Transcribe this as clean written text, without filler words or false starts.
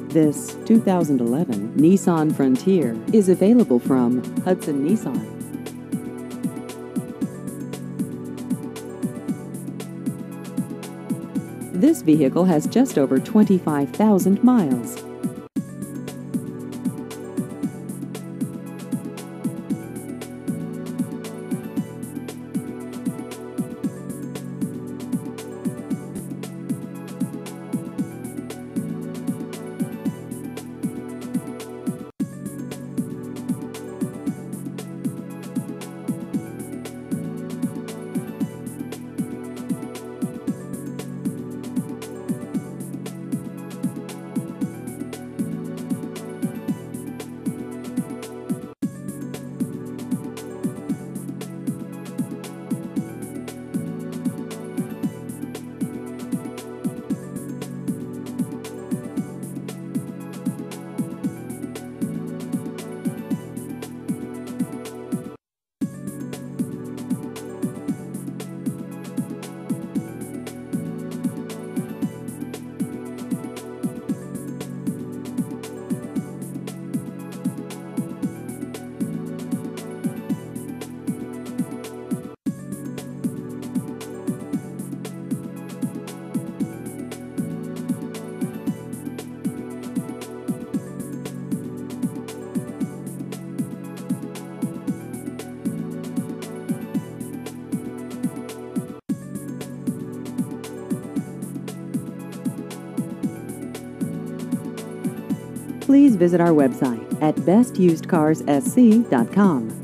This 2011 Nissan Frontier is available from Hudson Nissan. This vehicle has just over 25,000 miles. Please visit our website at bestusedcarssc.com.